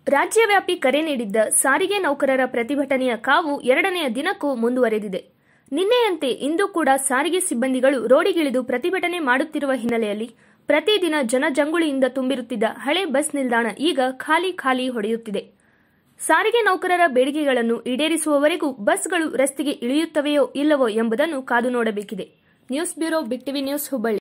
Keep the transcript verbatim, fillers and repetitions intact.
ರಾಜ್ಯವ್ಯಾಪಿ ಕರೆ ನೀಡಿದ್ದ ಸಾರಿಗೆ ನೌಕರರ ಪ್ರತಿಭಟನೆಯ ಕಾವು ಎರಡನೆಯ ದಿನಕ್ಕೂ ಮುಂದುವರೆದಿದೆ. ನಿನ್ನೆಯಂತೆ ಇಂದು ಕೂಡ ಸಾರಿಗೆ ಸಿಬ್ಬಂದಿಗಳು ರೋಡಿಗಿಳಿದು ಪ್ರತಿಭಟನೆ ಮಾಡುತ್ತಿರುವ ಹಿನ್ನೆಲೆಯಲ್ಲಿ ಪ್ರತಿದಿನ ಜನಜಂಗುಳಿಯಿಂದ ತುಂಬಿರುತ್ತಿದ್ದ ಹಳೆ ಬಸ್ ನಿಲ್ದಾಣ ಈಗ ಖಾಲಿ ಖಾಲಿ ಹೊಡೆಯುತ್ತಿದೆ. ಸಾರಿಗೆ ನೌಕರರ ಬೇಡಿಕೆಗಳನ್ನು ಈಡೇರಿಸುವವರೆಗೂ ಬಸ್ಗಳು ರಸ್ತೆಗೆ ಇಳಿಯುತ್ತವೆಯೋ ಇಲ್ಲವೋ ಎಂಬುದನ್ನು ಕಾದು ನೋಡಬೇಕಿದೆ. News bureau, big TV news, Hubballi.